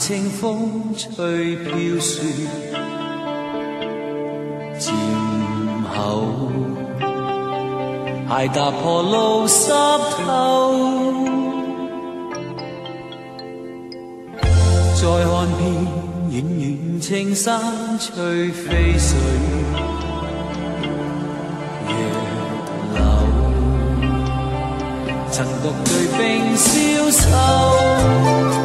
清风吹飘雪，漸後鞋踏破路濕透，再看遍遠遠青山翠飛水，夜流曾獨對冰消瘦。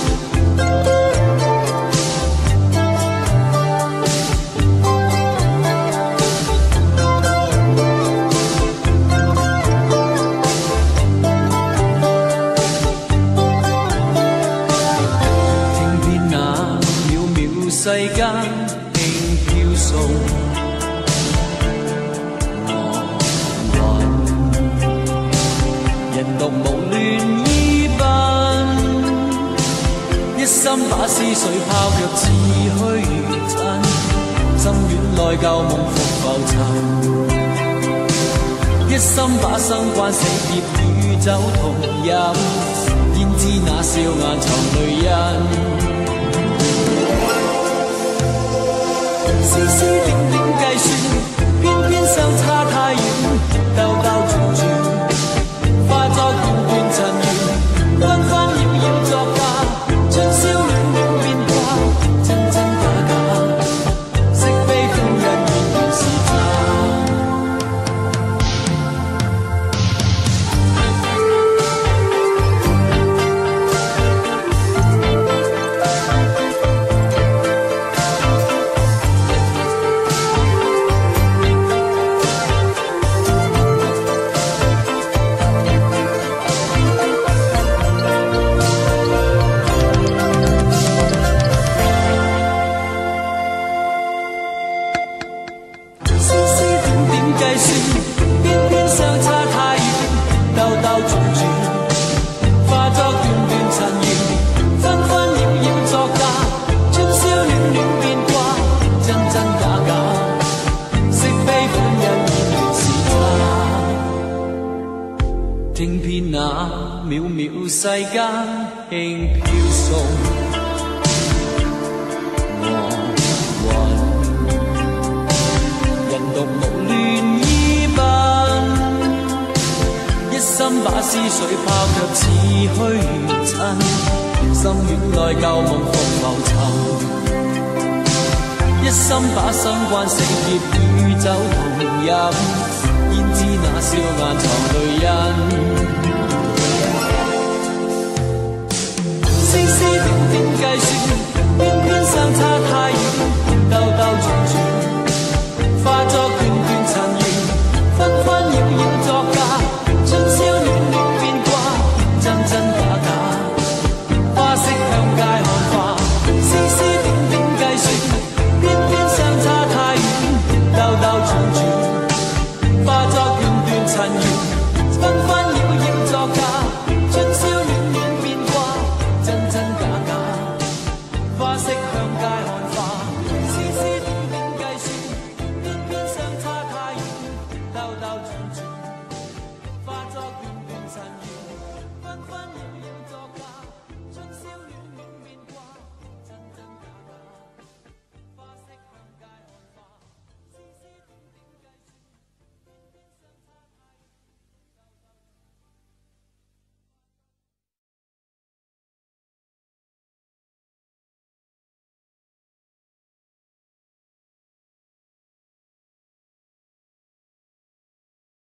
世間輕飄送，我魂人獨無戀依奔，一心把思緒拋卻似虛真，心軟內舊夢復浮沉，一心把生關死劫與酒同飲，焉知那笑顏藏淚印。絲絲點點計算，偏偏相差太遠，兜兜轉轉，化作段段塵緣，紛紛擾擾作假，春宵暖暖變卦，真真假假，惜悲歡欣遠遠是聽遍那渺渺世間輕飄送，我魂人獨無戀依奔，一心把思緒拋卻似虛真，心軟內舊夢復浮沉，一心把生關死劫與酒同飲，焉知那笑顏藏淚印，絲絲點點計算，偏偏相差太遠，兜兜轉轉，化作段段塵緣，紛紛擾擾作假，春宵暖暖變卦，真真假假，花色向街看花，絲絲點點計算，偏偏相差太遠，兜兜轉轉，化作段段塵緣，紛紛擾擾作假，春宵暖暖變卦，真真假假，花色向街看花，絲絲點點計算，偏偏相差太遠，兜兜轉。